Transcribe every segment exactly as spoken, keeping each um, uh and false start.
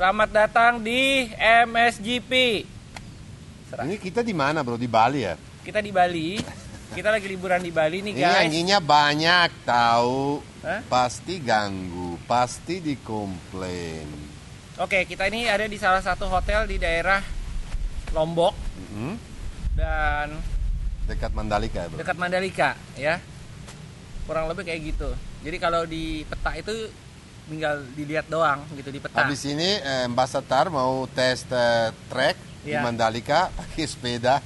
Selamat datang di M S G P. Serah. Ini kita di mana bro? Di Bali ya? Kita di Bali. Kita lagi liburan di Bali nih guys. Ini anjingnya banyak tahu. Hah? Pasti ganggu, pasti dikomplain. Oke, kita ini ada di salah satu hotel di daerah Lombok. Mm-hmm. Dan dekat Mandalika ya bro? Dekat Mandalika ya. Kurang lebih kayak gitu. Jadi kalau di peta itu tinggal dilihat doang gitu di peta. Habis ini eh, Mbak Satar mau tes eh, trek ya. Di Mandalika pakai sepeda.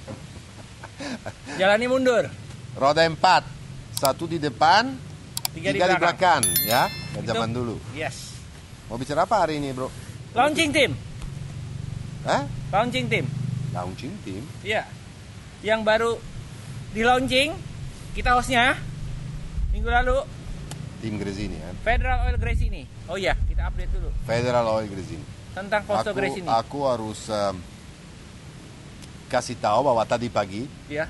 Jalani mundur. Roda empat, satu di depan, tiga, tiga di di belakang, ya. Kayak zaman dulu. Yes. Mau bicara apa hari ini bro? Launching team. Hah? Launching team. Launching team? Iya. Yang baru di launching kita hostnya minggu lalu. Tim Gresini ya. Federal Oil Gresini. Oh iya, kita update dulu. Federal Oil Gresini. Tentang Fausto aku, Gresini. Aku harus um, kasih tahu bahwa tadi pagi ya.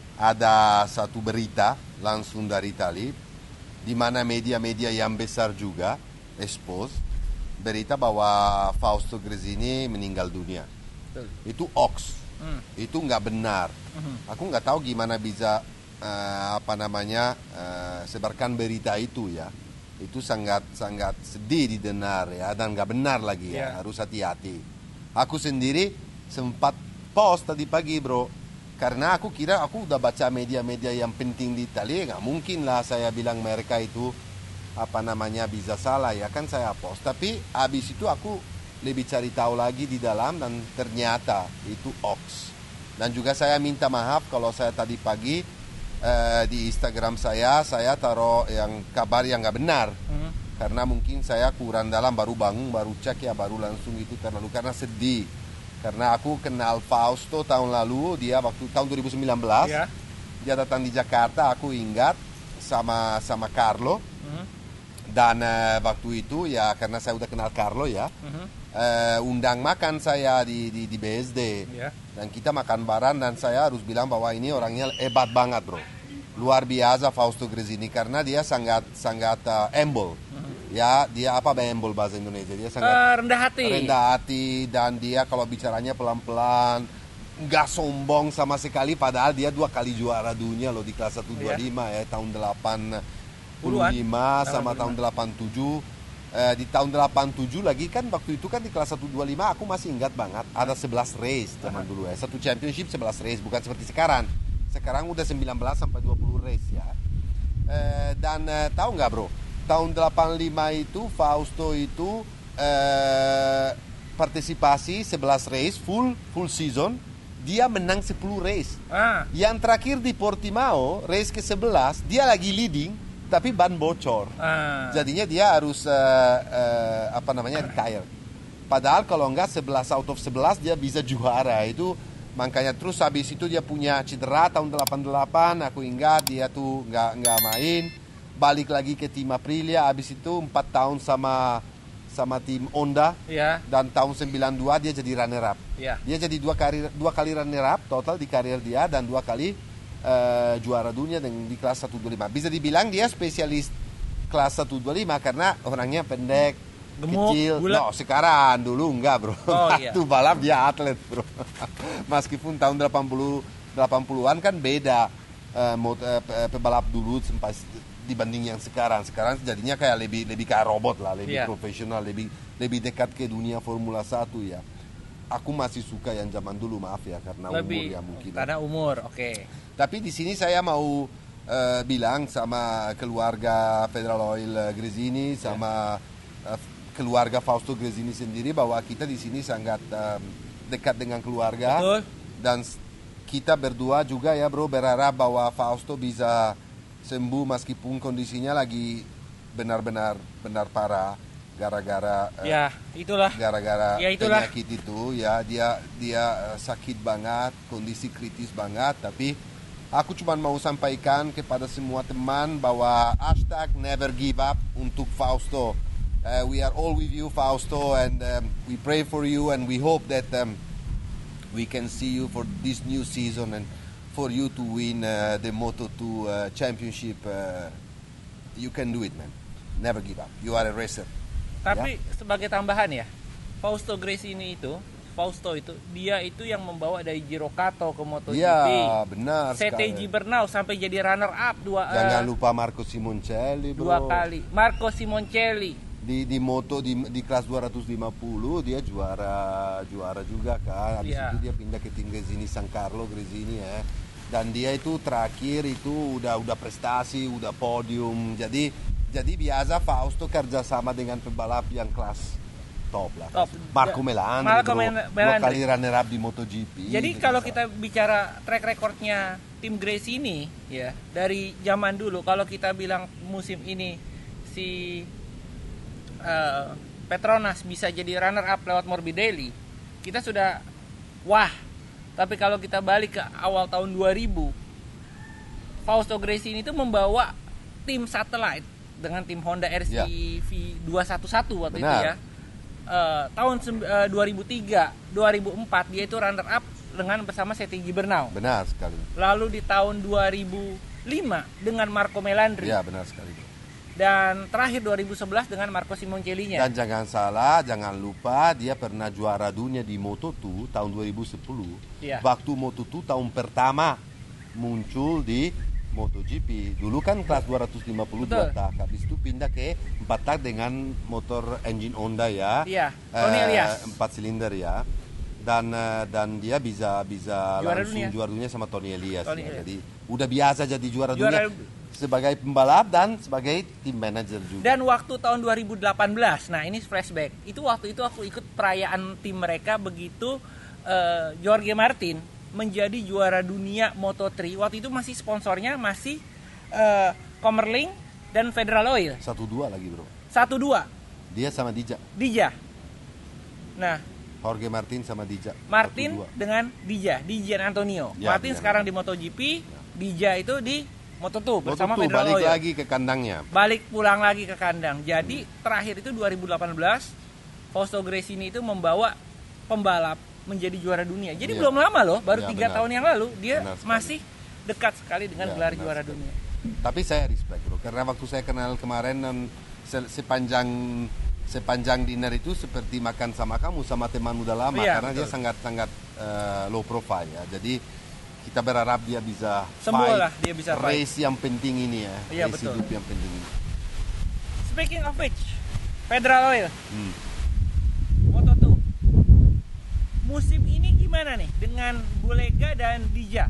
Ada satu berita langsung dari Itali, di mana media-media yang besar juga expose berita bahwa Fausto Gresini meninggal dunia. Betul. Itu hoax. Hmm. Itu nggak benar. Hmm. Aku nggak tahu gimana bisa Uh, apa namanya uh, sebarkan berita itu ya. Itu sangat sangat sedih didengar ya, dan nggak benar lagi ya. Yeah. Harus hati-hati. Aku sendiri sempat post tadi pagi bro, karena aku kira aku udah baca media-media yang penting di Italia, nggak mungkin lah saya bilang mereka itu apa namanya bisa salah ya kan, saya post. Tapi habis itu aku lebih cari tahu lagi di dalam dan ternyata itu hoax. Dan juga saya minta maaf kalau saya tadi pagi Uh, di Instagram saya, saya taruh yang kabar yang nggak benar. Mm-hmm. Karena mungkin saya kurang dalam, baru bangun, baru cek ya, baru langsung itu terlalu, karena sedih. Karena aku kenal Fausto tahun lalu, dia waktu tahun dua ribu sembilan belas, yeah. Dia datang di Jakarta, aku ingat sama sama Carlo. Mm-hmm. Dan uh, waktu itu ya karena saya udah kenal Carlo ya, mm-hmm. uh, undang makan saya di di, di B S D. Yeah. Dan kita makan bareng, dan saya harus bilang bahwa ini orangnya hebat banget bro, luar biasa Fausto Gresini, karena dia sangat sangat uh, humble, mm-hmm. ya dia apa humble bahasa Indonesia, dia sangat uh, rendah hati, rendah hati, dan dia kalau bicaranya pelan-pelan, nggak sombong sama sekali, padahal dia dua kali juara dunia loh di kelas seratus dua puluh lima yeah. ya tahun delapan puluh lima sama tahun delapan puluh tujuh. Eh, di tahun delapan puluh tujuh lagi kan, waktu itu kan di kelas seratus dua puluh lima aku masih ingat banget ada sebelas race zaman dulu ya, satu championship sebelas race, bukan seperti sekarang. Sekarang udah sembilan belas sampai dua puluh race ya. Eh, dan eh, tahu nggak bro, tahun delapan puluh lima itu Fausto itu eh, partisipasi sebelas race full full season, dia menang sepuluh race. Ah. Yang terakhir di Portimao race ke sebelas dia lagi leading, tapi ban bocor, ah. jadinya dia harus uh, uh, apa namanya retire. Padahal kalau enggak sebelas out of sebelas dia bisa juara itu, makanya terus habis itu dia punya cedera tahun delapan puluh delapan, aku ingat dia tuh nggak nggak main, balik lagi ke tim Aprilia, habis itu empat tahun sama sama tim Honda, yeah. Dan tahun sembilan puluh dua dia jadi runner up, yeah. Dia jadi dua kali dua kali runner up total di karir dia, dan dua kali Uh, juara dunia dengan di kelas seratus dua puluh lima. Bisa dibilang dia spesialis kelas seratus dua puluh lima karena orangnya pendek, gemuk, kecil. Bulat. No, sekarang dulu enggak bro. Oh, iya. Itu balap dia atlet bro. Meskipun tahun delapan puluh delapan puluhan kan beda uh, mot, uh, pebalap dulu sampai dibanding yang sekarang. Sekarang jadinya kayak lebih lebih kayak robot lah, lebih yeah. profesional, lebih lebih dekat ke dunia Formula satu ya. Aku masih suka yang zaman dulu, maaf ya, karena lebih, umur ya mungkin. Karena umur, oke. Okay. Tapi di sini saya mau uh, bilang sama keluarga Federal Oil Gresini, sama uh, keluarga Fausto Gresini sendiri, bahwa kita di sini sangat um, dekat dengan keluarga. Betul. Dan kita berdua juga ya bro berharap bahwa Fausto bisa sembuh meskipun kondisinya lagi benar-benar benar parah. Gara-gara ya itulah gara-gara ya, itulah. penyakit itu ya, dia dia sakit banget, kondisi kritis banget. Tapi aku cuma mau sampaikan kepada semua teman bahwa hashtag never give up untuk Fausto. Uh, we are all with you Fausto, and um, we pray for you, and we hope that um, we can see you for this new season and for you to win uh, the Moto two uh, championship. Uh, you can do it man, never give up, you are a racer. Tapi ya? Sebagai tambahan ya, Fausto Gresini itu, Fausto itu dia itu yang membawa dari Giro Kato ke MotoGP. Iya, benar C T G sekali. Bernau sampai jadi runner up dua Jangan eh, lupa Marco Simoncelli, bro. dua kali. Marco Simoncelli. Di di moto di, di kelas dua ratus lima puluh dia juara juara juga kan. Habis Iya. itu dia pindah ke tim Gresini San Carlo Gresini ya. Dan dia itu terakhir itu udah udah prestasi, udah podium. Jadi jadi biasa Fausto kerjasama dengan pembalap yang kelas top lah. Top. Marco Melandri, Marco bro. Mel- Dua Melandri. kali runner up di MotoGP. Jadi gitu kalau kan. kita bicara track recordnya tim Gresini ya dari zaman dulu, kalau kita bilang musim ini si eh, Petronas bisa jadi runner up lewat Morbidelli, kita sudah wah. Tapi kalau kita balik ke awal tahun dua ribu, Fausto Gresini itu membawa tim satellite dengan tim Honda R C Ya. V dua satu satu waktu itu Benar. ya. Eh, tahun sem- eh, dua ribu tiga, dua ribu empat dia itu runner up dengan bersama C T G Bernau. Benar sekali. Lalu di tahun dua ribu lima dengan Marco Melandri. Ya, benar sekali. Bro. Dan terakhir dua ribu sebelas dengan Marco Simoncelli-nya. Dan jangan salah, jangan lupa dia pernah juara dunia di Moto dua tahun dua ribu sepuluh. Iya. Waktu Moto dua tahun pertama muncul di MotoGP. Dulu kan kelas dua ratus lima puluh dua Betul. tak. Habis itu pindah ke empat tak dengan motor engine Honda ya. Iya, Tony Eh, Elias. empat silinder ya. Dan eh, dan dia bisa bisa Juara langsung dunia. juara dunia sama Tony Elias. Tony ya. Elias. Jadi udah biasa jadi juara, Juara- dunia sebagai pembalap dan sebagai tim manager juga. Dan waktu tahun dua ribu delapan belas, nah ini flashback. Itu waktu itu aku ikut perayaan tim mereka begitu eh, Jorge Martin menjadi juara dunia Moto tiga. Waktu itu masih sponsornya masih eh, Comerling dan Federal Oil. Satu dua lagi bro. satu dua Dia sama Dija. Dija. Nah, Jorge Martin sama Dija. Martin Satu dua. dengan Dija, Dijan Antonio. Ya, Martin Dijan. sekarang di MotoGP, Dija itu di Moto dua bersama Moto dua, Federal balik Oil. lagi ke kandangnya. Balik pulang lagi ke kandang. Jadi terakhir itu dua ribu delapan belas Fausto Gresini itu membawa pembalap menjadi juara dunia. Jadi Iya. belum lama loh, baru Iya, tiga benar. tahun yang lalu dia Benar sekali. masih dekat sekali dengan Iya, gelar benar juara sekali. dunia. Tapi saya respect bro, karena waktu saya kenal kemarin dan se- sepanjang sepanjang dinner itu seperti makan sama kamu sama teman udah lama Iya, karena betul. dia sangat sangat eh, low profile ya. Jadi kita berharap dia bisa Semua fight lah dia bisa fight. race yang penting ini ya, Iya, race betul. hidup yang penting ini. Speaking of which, Federal Oil, Hmm. Moto dua. Musim ini gimana nih dengan Bulega dan Dija?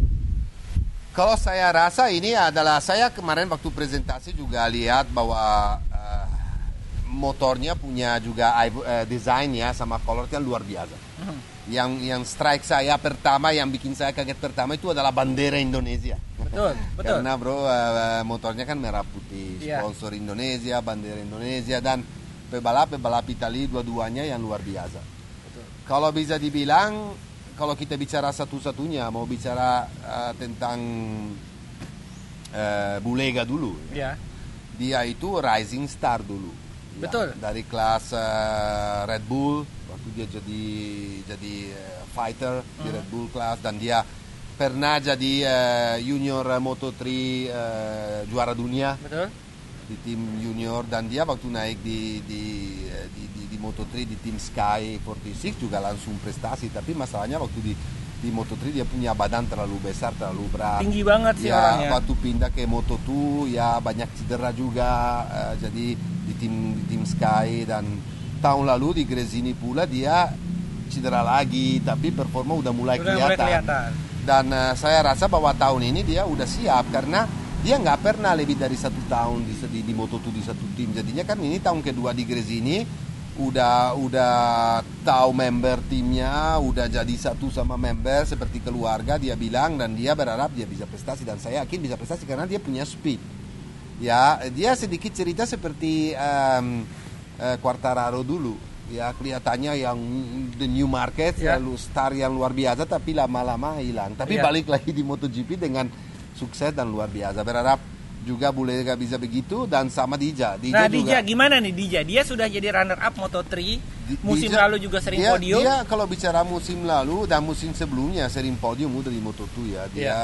Kalau saya rasa ini adalah saya kemarin waktu presentasi juga lihat bahwa eh, motornya punya juga eh, desainnya sama colornya luar biasa. Yang yang strike saya pertama yang bikin saya kaget pertama itu adalah bandera Indonesia. Betul, betul. Karena bro eh, motornya kan merah putih, Iya. sponsor Indonesia, bandera Indonesia dan pebalap-pebalap Italia dua-duanya yang luar biasa. Betul. Kalau bisa dibilang, kalau kita bicara satu-satunya, mau bicara uh, tentang uh, Bulega dulu, Ya. dia itu rising star dulu. Ya, Betul. dari kelas uh, Red Bull, waktu dia jadi jadi uh, fighter di Hmm. Red Bull kelas dan dia pernah jadi uh, junior Moto tiga uh, juara dunia Betul. di tim junior dan dia waktu naik di di di, di, di Moto tiga di tim Sky empat puluh enam juga langsung prestasi tapi masalahnya waktu di di Moto tiga dia punya badan terlalu besar terlalu berat Tinggi banget sih ya orangnya. waktu pindah ke Moto dua ya banyak cedera juga eh, jadi di tim di tim Sky dan tahun lalu di Gresini pula dia cedera lagi tapi performa udah mulai Udah mulai kelihatan kelihatan. dan eh, saya rasa bahwa tahun ini dia udah siap karena dia nggak pernah lebih dari satu tahun di, di, di Moto dua di satu tim. Jadinya kan ini tahun kedua di Gresini udah udah tahu member timnya, udah jadi satu sama member seperti keluarga dia bilang dan dia berharap dia bisa prestasi dan saya yakin bisa prestasi karena dia punya speed. Ya, dia sedikit cerita seperti um, uh, Quartararo dulu. Ya kelihatannya yang the new market Ya. lalu star yang luar biasa tapi lama-lama hilang. Tapi Ya. balik lagi di MotoGP dengan sukses dan luar biasa. Berharap juga Bulega bisa begitu dan sama Dija. Dija Nah, juga. Dija gimana nih Dija? Dia sudah jadi runner up Moto tiga. Di- Musim Dija- lalu juga sering dia, podium. Dia kalau bicara musim lalu dan musim sebelumnya sering podium udah di Moto dua ya. Dia Iya.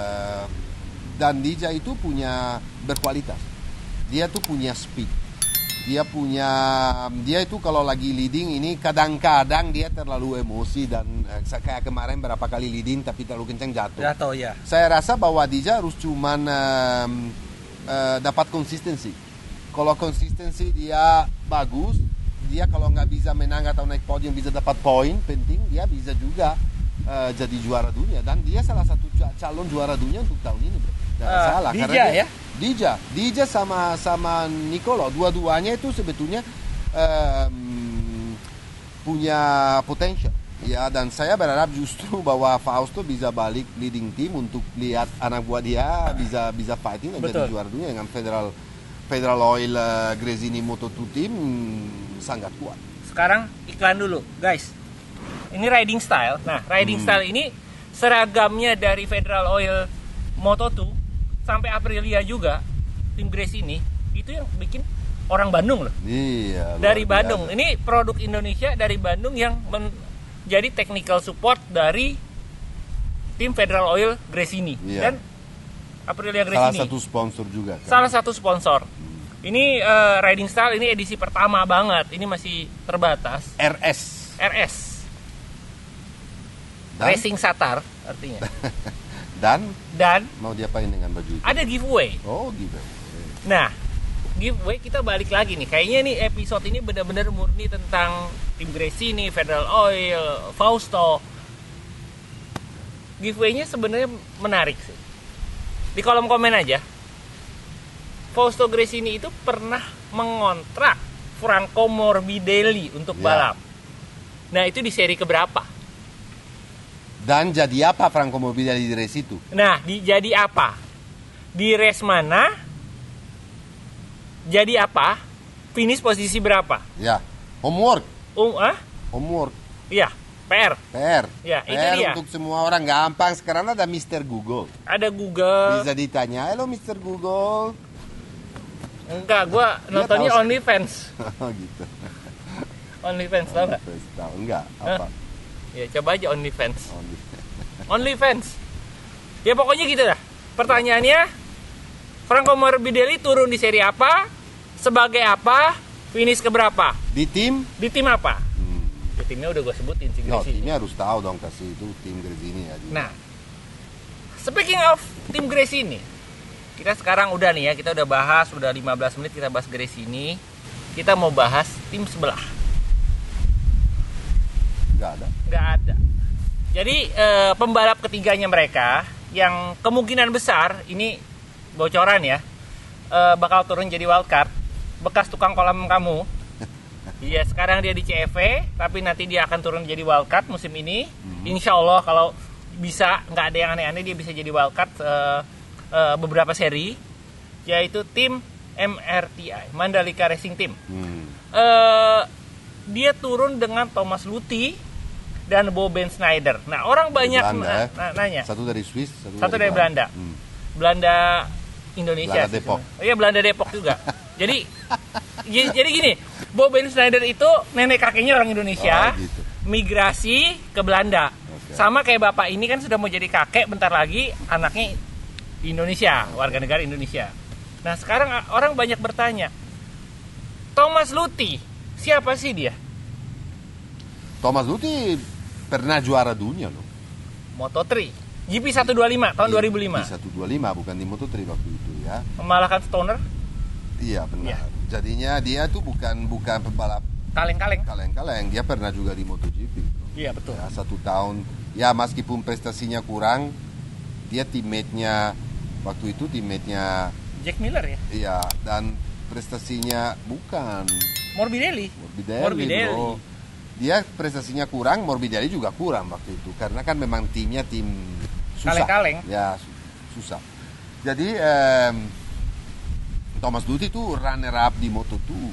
eh, dan Dija itu punya berkualitas. Dia tuh punya speed. dia punya dia itu kalau lagi leading ini kadang-kadang dia terlalu emosi dan eh, kayak kemarin berapa kali leading tapi terlalu kencang jatuh. Jatuh ya. Saya rasa bahwa Dija harus cuman um, uh, dapat konsistensi. Kalau konsistensi dia bagus, dia kalau nggak bisa menang atau naik podium bisa dapat poin penting, dia bisa juga uh, jadi juara dunia dan dia salah satu calon juara dunia untuk tahun ini, bro. Nah, uh, salah Dija, karena dia, ya? Dija, Dija sama sama Nicolo, dua-duanya itu sebetulnya um, punya potensial. Ya, dan saya berharap justru bahwa Fausto bisa balik leading team untuk lihat anak buah dia bisa bisa fighting dan jadi juara dunia dengan Federal Federal Oil uh, Gresini Moto dua team hmm, sangat kuat. Sekarang iklan dulu, guys. Ini riding style. Nah, riding Hmm. style ini seragamnya dari Federal Oil Moto dua sampai Aprilia juga, tim Gresini itu yang bikin orang Bandung loh. Iya. Dari luar Bandung. biasa. Ini produk Indonesia dari Bandung yang menjadi technical support dari tim Federal Oil Gresini Iya. dan Aprilia Salah Gresini. satu sponsor juga. Kan? Salah satu sponsor. Ini uh, riding style ini edisi pertama banget. Ini masih terbatas. R S. R S. Dan? Racing Satar artinya. Dan Dan mau diapain dengan baju itu? ada giveaway. Oh gitu. Nah, giveaway kita balik lagi nih. Kayaknya nih episode ini benar-benar murni tentang tim Gresini, Federal Oil, Fausto. Giveaway-nya sebenarnya menarik sih. Di kolom komen aja. Fausto Gresini itu pernah mengontrak Franco Morbidelli untuk Ya. balap. Nah, itu di seri keberapa? Dan jadi apa Franco Morbidelli di race itu? Nah, di, jadi apa? Di race mana? Jadi apa? Finish posisi berapa? Ya, homework, Um, ah? homework, Iya, P R. P R. Ya, P itu R dia. untuk semua orang gampang. Sekarang ada mister Google. Ada Google. Bisa ditanya, halo mister Google. Enggak, gua Dia nontonnya tahu. OnlyFans. Oh gitu. OnlyFans tau nggak? Tahu enggak? Apa? Ya, coba aja OnlyFans. Oh, gitu. OnlyFans. Ya pokoknya gitu dah. Pertanyaannya, Franco Morbidelli turun di seri apa? Sebagai apa? Finish keberapa? Di tim? Di tim apa? Hmm. Ya, timnya udah gue sebutin sih. No, Gresini. timnya harus tahu dong kasih itu tim Gresini ya. juga. Nah, speaking of tim Gresini, kita sekarang udah nih ya, kita udah bahas, udah lima belas menit kita bahas Gresini. Kita mau bahas tim sebelah. Nggak ada. Nggak ada. Jadi eh, pembalap ketiganya mereka yang kemungkinan besar ini bocoran ya, eh, bakal turun jadi wildcard, bekas tukang kolam kamu. Iya, sekarang dia di C F V, tapi nanti dia akan turun jadi wildcard musim ini. Insya Allah kalau bisa, nggak ada yang aneh-aneh, dia bisa jadi wildcard eh, eh, beberapa seri, yaitu tim M R T I, Mandalika Racing Team. Hmm. Eh, dia turun dengan Thomas Luthi dan Boben Schneider. Nah, orang banyak Belanda, na- na- nanya. Satu dari Swiss, satu, Satu dari Belanda. Hmm. Belanda Indonesia. Belanda sih Depok. sebenarnya. Oh iya, Belanda Depok juga. jadi j- jadi gini, Boben Schneider itu nenek kakeknya orang Indonesia, Oh, gitu. migrasi ke Belanda. Oke. Sama kayak bapak ini kan sudah mau jadi kakek, bentar lagi anaknya di Indonesia, warga negara Indonesia. Nah, sekarang a- orang banyak bertanya, Thomas Luthi, siapa sih dia? Thomas Luthi pernah juara dunia loh. Moto tiga, G P seratus dua puluh lima tahun dua ribu lima. Di seratus dua puluh lima bukan di Moto tiga waktu itu ya. Mengalahkan Stoner, Iya benar. Iya. Jadinya dia tuh bukan bukan pembalap kaleng-kaleng. kaleng-kaleng. Dia pernah juga di MotoGP. Iya, betul. Ya, satu tahun. Ya meskipun prestasinya kurang, dia teammate-nya waktu itu teammate-nya Jack Miller ya. iya dan prestasinya bukan Morbidelli. Morbidelli, Morbidelli. bro. Dia prestasinya kurang, Morbidelli juga kurang waktu itu karena kan memang timnya tim susah. Kaleng-kaleng. Ya su- susah. Jadi em, Thomas Luthi itu runner up di Moto dua.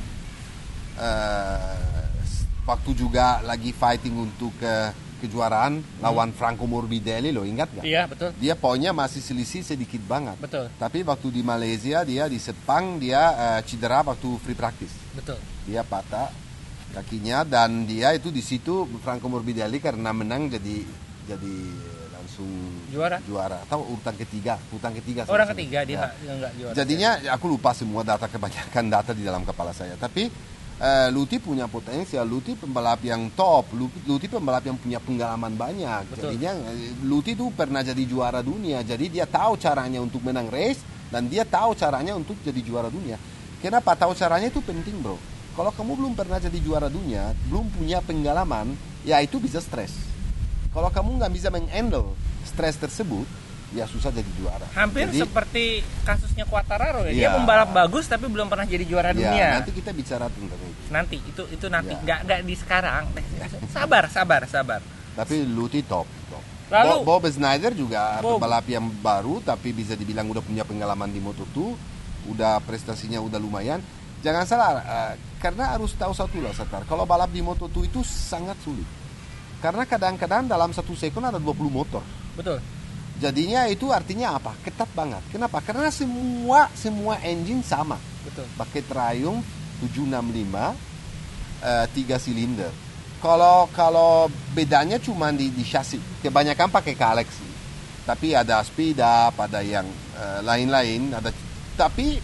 Eh, waktu juga lagi fighting untuk eh, kejuaraan lawan Franco Morbidelli lo ingat gak? Iya, betul. Dia poinnya masih selisih sedikit banget. Betul. Tapi waktu di Malaysia dia di Sepang dia eh, cedera waktu free practice. Betul. Dia patah kakinya dan dia itu di situ Franco Morbidelli karena menang jadi jadi langsung juara. Juara. Atau urutan ketiga, urutan ketiga. Orang ketiga dia ya. nggak juara. Jadinya ya, aku lupa semua data, kebanyakan data di dalam kepala saya. Tapi uh, Luti punya potensi. Luti pembalap yang top. Luti pembalap yang punya pengalaman banyak. Betul. Jadinya Luti tuh pernah jadi juara dunia. Jadi dia tahu caranya untuk menang race dan dia tahu caranya untuk jadi juara dunia. Kenapa tahu caranya itu penting, bro? Kalau kamu belum pernah jadi juara dunia, belum punya pengalaman, ya itu bisa stres. Kalau kamu nggak bisa menghandle stres tersebut, ya susah jadi juara. Hampir jadi, seperti kasusnya Quartararo ya. Dia ya, pembalap bagus tapi belum pernah jadi juara ya, dunia. Nanti kita bicara tentang itu. Nanti itu itu nanti Ya. nggak nggak di sekarang. Sabar sabar sabar. Tapi Luti top. top. Lalu Bob, Bob Schneider juga Bob. pembalap yang baru, tapi bisa dibilang udah punya pengalaman di Moto dua, udah prestasinya udah lumayan. Jangan salah, uh, karena harus tahu satu lah, Satar. Kalau balap di Moto dua itu sangat sulit. Karena kadang-kadang dalam satu sekon ada dua puluh motor. betul. Jadinya itu artinya apa? Ketat banget. Kenapa? Karena semua semua engine sama. Betul. Pakai Triumph tujuh enam lima uh, tiga silinder. Kalau kalau bedanya cuma di, di chassis. Kebanyakan pakai Kalex. Tapi ada speed up, ada yang uh, lain-lain, ada tapi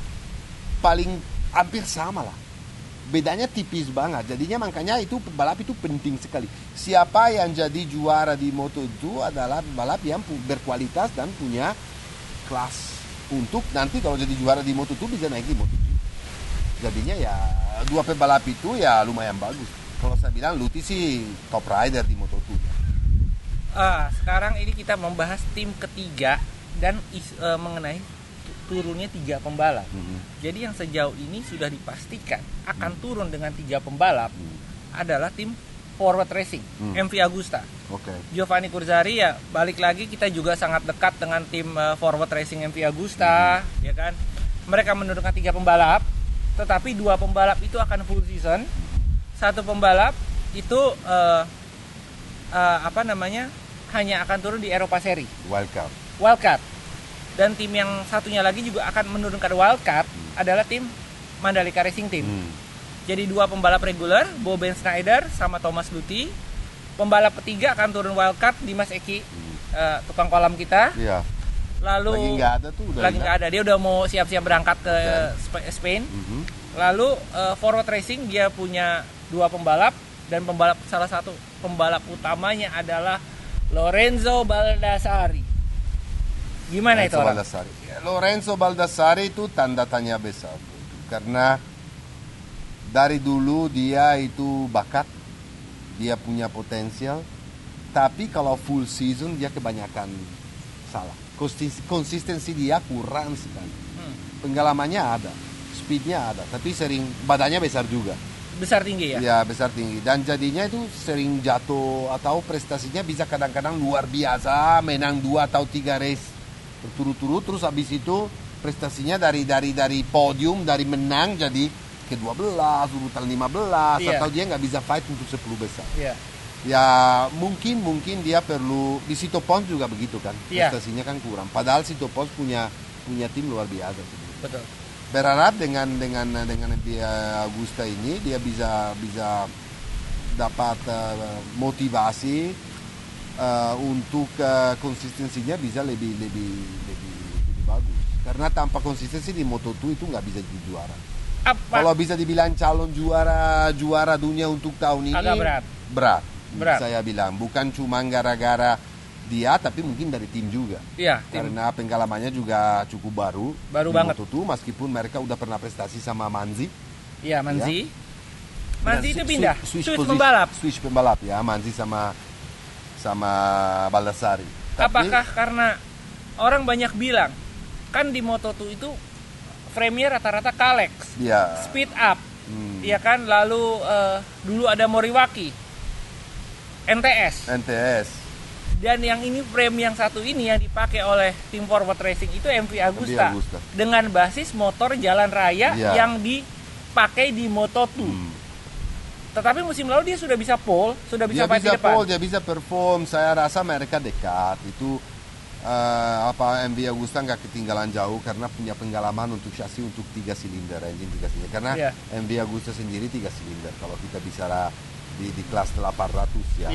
paling hampir sama lah. Bedanya tipis banget. Jadinya makanya itu balap itu penting sekali. Siapa yang jadi juara di Moto itu adalah balap yang berkualitas dan punya kelas untuk nanti kalau jadi juara di Moto dua bisa naik di Moto dua. Jadinya ya dua pembalap itu ya lumayan bagus. Kalau saya bilang Luti sih top rider di Moto dua. Ah, sekarang ini kita membahas tim ketiga dan is, uh, mengenai turunnya tiga pembalap. Mm-hmm. Jadi yang sejauh ini sudah dipastikan akan turun dengan tiga pembalap Mm. adalah tim Forward Racing, Mm. M V Agusta. Oke. Okay. Giovanni Curzari ya balik lagi, kita juga sangat dekat dengan tim uh, Forward Racing M V Agusta, mm. ya kan. Mereka menurunkan tiga pembalap, tetapi dua pembalap itu akan full season. Satu pembalap itu uh, uh, apa namanya hanya akan turun di Eropa Seri. Wildcard. Wildcard. Dan tim yang satunya lagi juga akan menurunkan wildcard hmm. adalah tim Mandalika Racing Team. Hmm. Jadi dua pembalap reguler, Bob Schneider sama Thomas Luthi. Pembalap ketiga akan turun wildcard, Dimas Eki, hmm. uh, tukang kolam kita. Iya. Lalu lagi nggak ada tuh udah lagi nggak ada, dia udah mau siap-siap berangkat ke okay. Spain. Mm-hmm. Lalu uh, Forward Racing dia punya dua pembalap dan pembalap salah satu pembalap utamanya adalah Lorenzo Baldassari. Gimana Lorenzo itu orang? Baldassari. Lorenzo Baldassari itu tanda tanya besar karena dari dulu dia itu bakat, dia punya potensial, tapi kalau full season dia kebanyakan salah. Konsistensi dia kurang sekali. Hmm. Pengalamannya ada, speednya ada, tapi sering badannya besar juga. Besar tinggi ya? Ya besar tinggi dan jadinya itu sering jatuh atau prestasinya bisa kadang-kadang luar biasa, menang dua atau tiga race berturut-turut, terus habis itu prestasinya dari dari dari podium, dari menang jadi ke dua belas, urutan lima belas, yeah. Atau dia nggak bisa fight untuk sepuluh besar. Yeah. Ya mungkin mungkin dia perlu di Sito Pons juga begitu kan, yeah. Prestasinya kan kurang. Padahal Sito Pons punya punya tim luar biasa. Betul. Berharap dengan dengan dengan dia Agusta ini dia bisa bisa dapat uh, motivasi uh, untuk uh, konsistensinya bisa lebih lebih lebih lebih bagus. Karena tanpa konsistensi di Moto dua itu nggak bisa jadi juara. Apa? Kalau bisa dibilang calon juara juara dunia untuk tahun ini agak berat. Berat. Berat. Saya bilang bukan cuma gara-gara dia tapi mungkin dari tim juga. Iya, karena tim. Pengalamannya juga cukup baru. Baru banget. Moto dua meskipun mereka udah pernah prestasi sama Manzi. Iya, Manzi. Ya. Manzi itu Swiss, pindah. Swiss, Swiss pembalap. Swiss pembalap ya, Manzi sama sama Baldassari. Tapi, apakah karena orang banyak bilang kan di Moto dua itu frame-nya rata-rata Kalex. Ya. Speed up. Hmm. Iya kan? Lalu uh, dulu ada Moriwaki. N T S. N T S. Dan yang ini frame yang satu ini yang dipakai oleh tim Forward Racing itu M V Agusta, M V Agusta. Dengan basis motor jalan raya ya. Yang dipakai di Moto dua. Hmm. Tetapi musim lalu dia sudah bisa pole, sudah bisa fight di depan. Pole, dia bisa perform. Saya rasa mereka dekat. Itu uh, apa M V Agusta nggak ketinggalan jauh karena punya pengalaman untuk chassis untuk tiga silinder, engine tiga silinder. Karena ya. M V Agusta sendiri tiga silinder. Kalau kita bicara di, di kelas delapan ratus ya. Ya.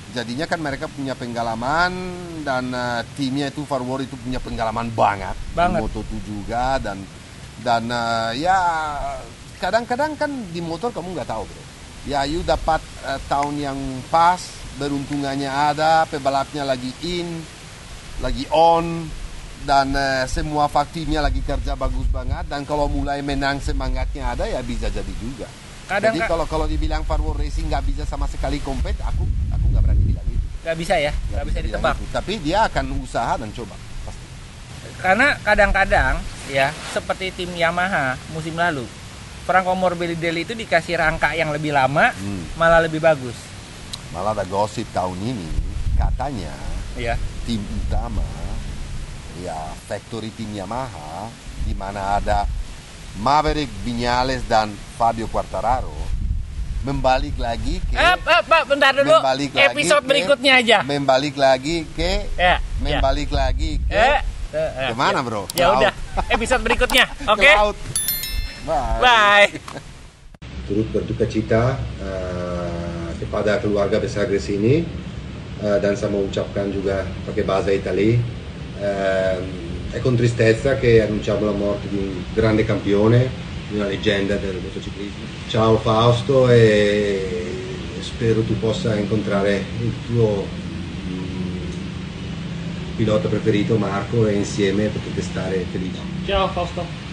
jadinya kan mereka punya pengalaman dan uh, timnya itu Farward itu punya pengalaman banget, banget. di Moto dua juga dan dan uh, ya kadang-kadang kan di motor kamu nggak tahu bro. Ya you dapat uh, tahun yang pas, beruntungannya ada, pebalapnya lagi in, lagi on dan uh, semua faktimnya lagi kerja bagus banget dan kalau mulai menang semangatnya ada ya bisa jadi juga. Kadang Jadi kalau kalau dibilang Farward Racing nggak bisa sama sekali kompet, aku aku nggak berani bilang itu. Nggak bisa ya, nggak bisa bilang ditebak. itu. Tapi dia akan usaha dan coba pasti. Karena kadang-kadang ya seperti tim Yamaha musim lalu, Franco Morbidelli itu dikasih rangka yang lebih lama, hmm. malah lebih bagus. Malah ada gosip tahun ini katanya ya. Tim utama ya factory tim Yamaha di mana ada Maverick Viñales dan Fabio Quartararo membalik lagi ke eh, eh, Pak, bentar dulu. Episode ke, berikutnya aja. Membalik lagi ke ya, membalik ya. lagi ke eh, eh, kemana, ya. Bro? Ya udah, episode berikutnya. Oke. Okay? Bye. Bye. Turut berduka cita uh, kepada keluarga besar Gresini uh, dan saya mau ucapkan juga pakai bahasa Italia. Uh, È con tristezza che annunciamo la morte di un grande campione, di una leggenda del motociclismo. Ciao Fausto e spero tu possa incontrare il tuo mm, pilota preferito Marco e insieme potete stare felici. Ciao Fausto.